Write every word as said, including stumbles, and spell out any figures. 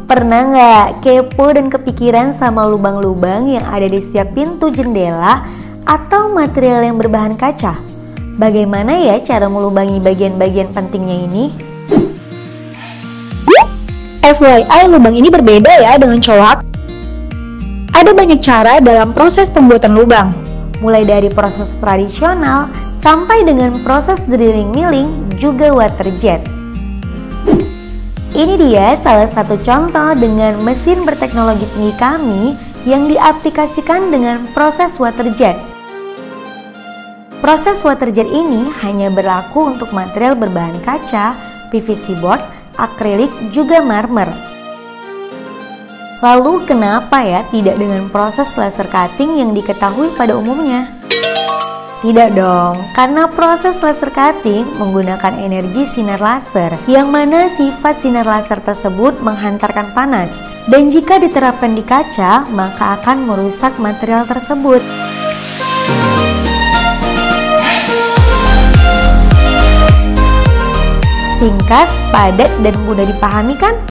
Pernah nggak kepo dan kepikiran sama lubang-lubang yang ada di setiap pintu jendela atau material yang berbahan kaca? Bagaimana ya cara melubangi bagian-bagian pentingnya ini? F Y I, lubang ini berbeda ya dengan coak. Ada banyak cara dalam proses pembuatan lubang, Mulai dari proses tradisional sampai dengan proses drilling milling juga water jet. Ini dia salah satu contoh dengan mesin berteknologi tinggi kami yang diaplikasikan dengan proses water jet. Proses water jet ini hanya berlaku untuk material berbahan kaca, P V C board, akrilik, juga marmer. Lalu kenapa ya tidak dengan proses laser cutting yang diketahui pada umumnya? Tidak dong, karena proses laser cutting menggunakan energi sinar laser, yang mana sifat sinar laser tersebut menghantarkan panas, dan jika diterapkan di kaca, maka akan merusak material tersebut. Singkat, padat, dan mudah dipahami kan?